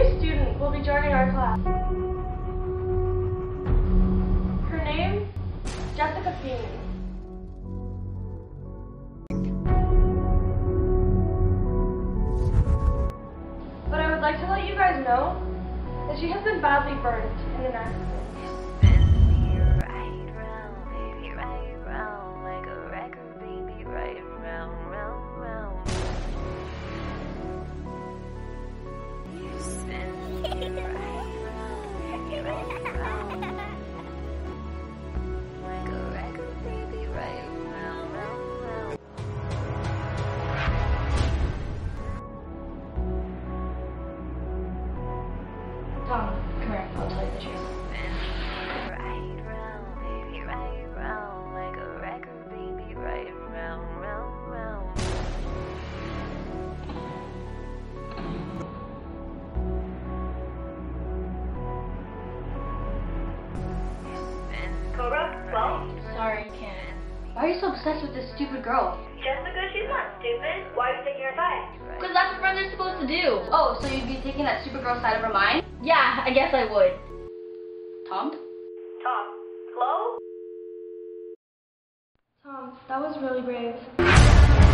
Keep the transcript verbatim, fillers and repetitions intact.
new student will be joining our class. Her name, Jessica Phoenix. But I would like to let you guys know that she has been badly burnt in an accident. Tom, come here, I'll tell you the truth. Sorry, I can't. Why are you so obsessed with this stupid girl? Just because she's not stupid, why are you taking her side? Because that's what friends are supposed to do. Oh, so you'd be taking that stupid girl side over mine? Yeah, I guess I would. Tom? Tom, hello? Tom, that was really brave.